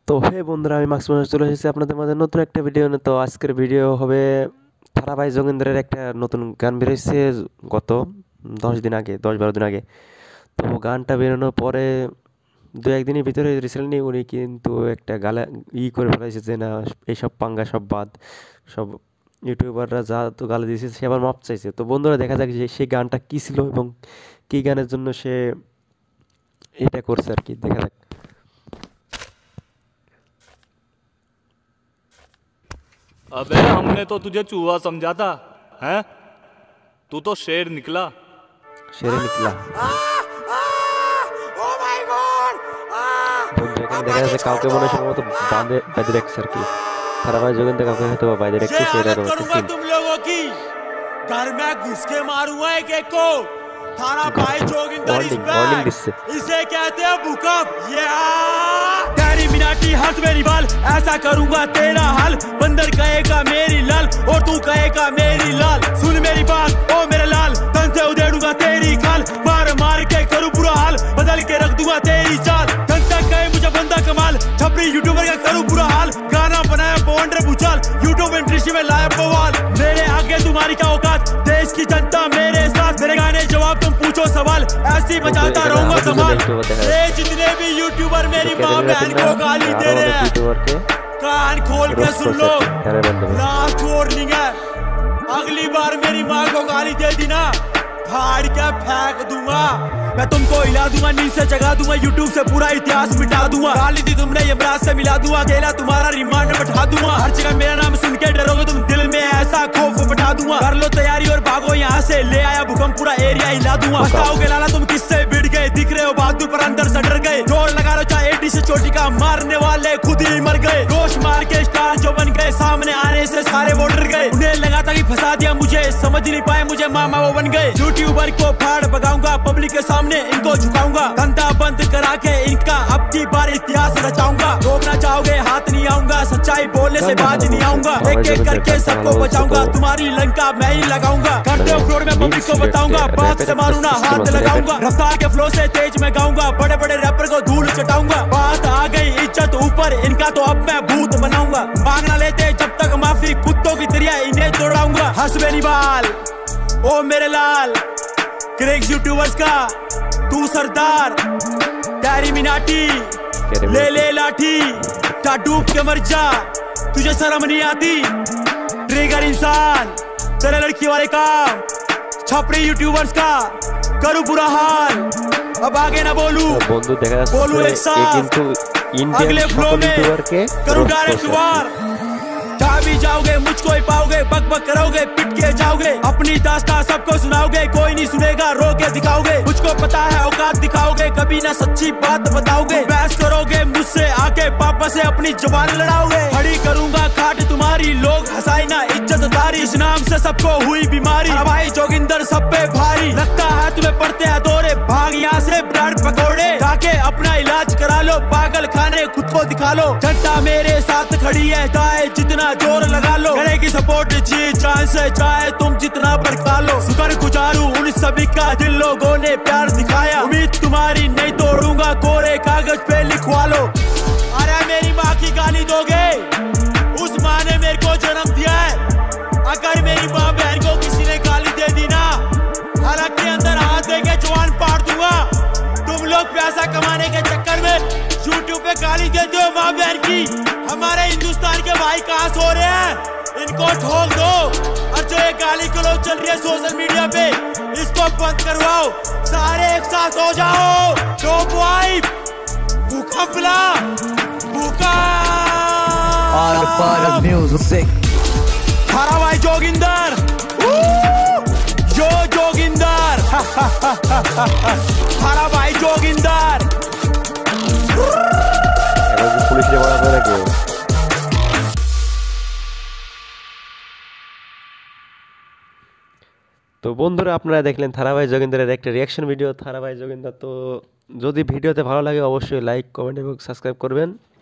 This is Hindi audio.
তো হে বন্ধুরা, আমি মাক্স মানুষ চলে এসেছি আপনাদের মাঝে নতুন একটা ভিডিও নিয়ে। তো আজকের ভিডিও হবে থারাবাই যোগেন্দ্রের একটা নতুন গান বেরিয়েছে গত 10 দিন আগে, 10-12 দিন আগে। তো গানটা বেরোনোর পরে দু একদিনের ভিতরে রিসেন্টলি উনি কিন্তু একটা গালা করে ফেলাইছে যে না, এইসব পাঙ্গা সব বাদ, সব ইউটিউবাররা যা তো গালি দিয়েছে সে আবার মাপ চাইছে। তো বন্ধুরা, দেখা যাক যে সেই গানটা কী ছিল এবং কী গানের জন্য সে এটা করছে আর কি, দেখা যাক। अबे हमने तो तुझे चूहा समझा था, हैं? तू तो शेर निकला। शेरे निकला। বন্ধু, এখানে দেখা যাচ্ছে কাউকে মনে সম্ভবত বাঁধে রাখছে আর কি। থারাবাই যোগেন্দ্র কাউকে হয়তো বাঁধে রাখছে, সেটা करूंगा तुम लोगों की घर में घुस के मारूंगा एक एक को। थाराबाई जोगिंदर इस वार्निंग पे दिससे। इसे कहते हैं भूकंप। तेरी मिनाटी हंस मेरी बाल, ऐसा करूंगा तेरा हाल। बंदर कहेगा मेरी लाल और तू कहेगा मेरी लाल। सुन मेरी बात ओ मेरे लाल, तन से उधेड़ूंगा तेरी खाल। मार मार के करूं बुरा हाल, बदल के रख दूंगा तेरी चाल। तन तक कहे मुझे बंदा कमाल, छपरी यूट्यूबर का करूं बुरा हाल। गाना बनाया पवन भूचाल, यूट्यूब इंडस्ट्री में लाया बवाल। मेरे आगे तुम्हारी क्या औकात, देश की जनता मेरे साथ। मेरे गाने जवाब तुम पूछो सवाल, ऐसी बजाता रहूंगा कमाल। ये जितने भी यूट्यूबर मेरी माँ बहन को गाली दे रहे हैं, कान खोल के सुन लो, लास्ट वार्निंग है। अगली बार मेरी माँ को गाली दे दी ना, फाड़ के फेंक दूंगा। मैं तुमको हिला दूंगा, नींद से जगा दूंगा, यूट्यूब से पूरा इतिहास मिटा दूंगा। गाली दी तुमने यमराज से मिला दूंगा, अकेला तुम्हारा रिमांड में बैठा दूंगा। हर जगह मेरा नाम सुन के डरोगे तुम, दिल में ऐसा खौफ बैठा दूंगा। कर लो तैयारी और भागो यहाँ से, ले आया भूकंप पूरा एरिया हिला दूंगा। बताओगे लाला तुम किससे भिड़ गए, दिख रहे हो बहादुर पर अंदर से डर गए। जोर लगा लो चाहे 80 से चोटी का, मारने वाले खुद ही मर गए। गोश मार के स्टार जो बन गए, सामने आने से सारे वो डर गए। उन्हें लगा था कि फंसा दिया मुझे, समझ नहीं पाए मुझे मामा वो बन गए। यूट्यूबर को फाड़ भगाऊंगा, पब्लिक के सामने इनको झुकाऊंगा। धंधा बंद करा के इनका अब की बार इतिहास रचाऊंगा। रोकना चाहोगे हाथ नहीं आऊंगा, सच्चाई बोलने से बाज नहीं आऊंगा। एक एक करके सबको बचाऊंगा, तुम्हारी लंका मैं ही लगाऊंगा। करते हो फ्लोर में पब्लिक को बताऊंगा, बात से मारू ना हाथ लगाऊंगा। रफ्तार के फ्लो से तेज मैं गाऊंगा, बड़े बड़े रैपर को धूल चटाऊंगा। बात आ गई इज्जत ऊपर, इनका तो अब मैं भूत बनाऊंगा। मांगना लेते जब तक माफी, कुत्तों की तरह इन्हें दौड़ाऊंगा। हंस मेरी बाल ओ मेरे लाल, क्रेक्स यूट्यूबर्स का तू सरदार। तेरी मिनाटी ले ले लाठी, जा डूब के मर जा, तुझे शर्म नहीं आती। ट्रिगर इंसान तेरे लड़की वाले काम, छपरी यूट्यूबर्स का करूं बुरा हाल। अब आगे ना बोलूं, बोलूं एक साथ, अगले फ्लो में करूं डायरेक्ट वार। जहाँ भी जाओगे मुझको ही पाओगे, बक बक करोगे पिट के जाओगे। अपनी दास्तां सबको सुनाओगे, कोई नहीं सुनेगा रो के दिखाओगे। मुझको पता है औकात दिखाओगे, कभी ना सच्ची बात बताओगे। बहस करोगे मुझसे आके, पापा से अपनी जुबान लड़ाओगे। खड़ी करूंगा खाट तुम्हारी, लोग हंसाई ना इज्जत तारी। इस नाम से सबको हुई बीमारी, भाई जोगिंदर सब पे भारी। लगता है तुम्हें पड़ते हैं दौरे, भाग यहाँ से ब्रेड पकौड़े। जाके अपना इलाज करा लो, पागल खाने खुद को दिखा लो। जनता मेरे साथ खड़ी है, चाहे जितना जोर लगा लो। करेगी सपोर्ट जी जान से, चाहे तुम जितना भड़का लो। शुक्र गुजारू उन सभी का, जिन लोगों ने प्यार दिखाया। उम्मीद तुम्हारी नहीं तोड़ूंगा, कोरे कागज पे लिखवा लो। अरे मेरी माँ की गाली दोगे, उस माँ ने मेरे को जन्म दिया है। अगर मेरी माँ बहन को किसी ने गाली दे दी ना, हलक के अंदर हाथ देके जवान पाड़ दूंगा। तुम लोग पैसा कमाने के चक्कर में यूट्यूब पे गाली देते हो माँ बहन की। हमारे हिंदुस्तान के भाई कहाँ सो रहे हैं, इनको ठोक दो। और जो ये गाली गलौज चल रही है सोशल मीडिया पे, इसको बंद करवाओ। सारे एक साथ हो जाओ, टॉप वाइफ भूकंप ला, भूकंप। थाराबाई जोगिंदर, जो जोगिंदर, थाराबाई जोगिंदर। পুলিশ রে বলা করে কেউ। তো বন্ধুরা, আপনারা দেখলেন থারাবাই যোগেন্দ্রের একটা রিয়াকশন ভিডিও। থারাবাই যোগেন্দ্র, তো যদি ভিডিওতে ভালো লাগে অবশ্যই লাইক, কমেন্ট এবং সাবস্ক্রাইব করবেন।